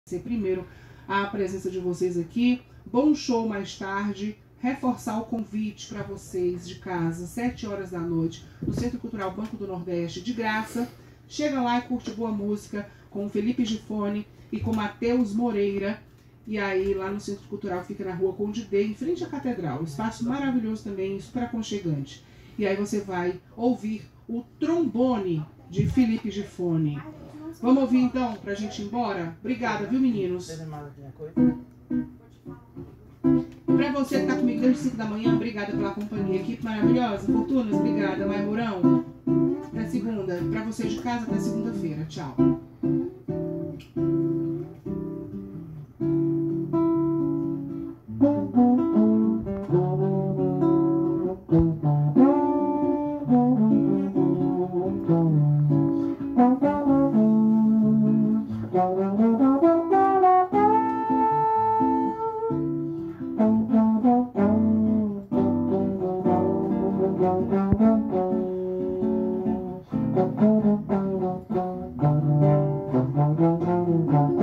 primeiro a presença de vocês aqui. Bom show mais tarde. Reforçar o convite para vocês de casa, 7 horas da noite, no Centro Cultural Banco do Nordeste, de graça. Chega lá e curte boa música com o Felipe Gifone e com Matheus Moreira. E aí lá no Centro Cultural fica na Rua Conde D, em frente à Catedral. Um espaço maravilhoso também, super aconchegante. E aí você vai ouvir o trombone de Felipe Gifone. Vamos ouvir então, pra gente ir embora? Obrigada, viu, meninos? E pra você que tá comigo desde 5 da manhã, obrigada pela companhia. Equipe maravilhosa. Fortunas, obrigada. Maimurão, até segunda. Pra você de casa, até segunda-feira. Tchau. Thank you.